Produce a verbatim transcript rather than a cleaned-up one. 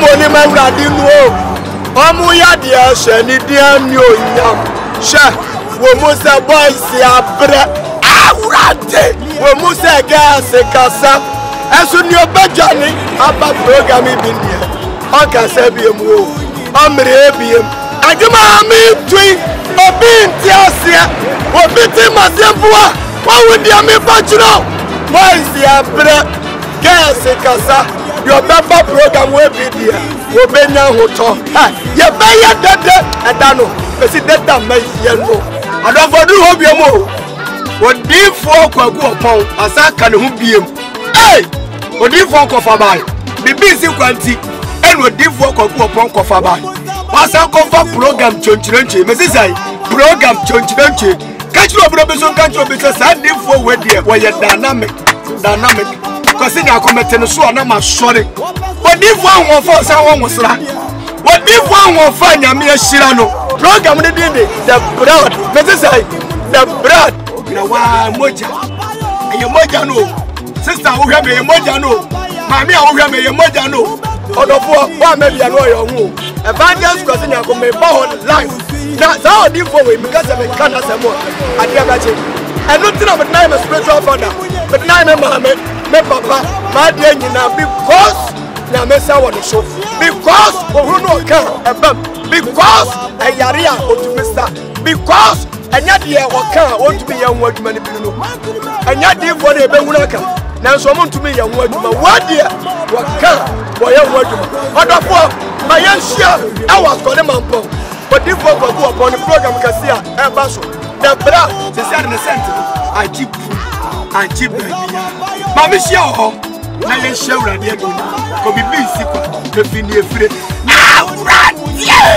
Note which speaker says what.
Speaker 1: boni mawradi nuo omu ya dia hye ni dia ni onyam hye wo mu se boys ya bre awrade wo mu se gas kasa esu ni obajani aba program bi ni o ka se bi mu o amre bi em aduma mi twi obi nti ase obi ti masempoa wa wudi ami bachiro boys ya bre gas kasa your member program will be there. We be now hoto. Ah, you be ya dede. Adano. Esi dede me yellow. I don't for do hope you mo. What deep for kwagu upon asa kan hu biem. Hey! What deep for kofa bai. The busy kwanti. And what deep for kwagu upon kofa bai. Asa kofa program chonchirenche. Mesi sai program chonchirenche. Catch you bro be so catch you be so sad deep for we there. We dynamic. Dynamic. Because in your committee, so I'm not sorry. But if one will fall, someone was right. What if one will find a mere Shirano? Program the the blood, necessary, the blood. You know why Moja? And your Moja no. Sister, who have a Moja no. Mammy, who have a Moja no. Or the poor, one maybe a royal womb. Evangelist because in your committee, life. That's how deep for me because of a cancer more. I never change. And nothing of a name of spiritual father, but nine of Mohammed. Me papa, my dear, because na mesa won show. Because who no can ebam. Because a yaria o to mister. Because anya dia o kan o to be yan waduma ni bi no. Anya dia for the be wuna kan. Na so mo to me yan waduma. Wadia o kan o yan waduma. Odofo ma yan share e was ko ne mampo. But if for go upon the program kasi a e ba so. The bra se say the center. I keep I keep Mami shia ho na ye shia urade ego ko bibi nsi kwa efini efire awrade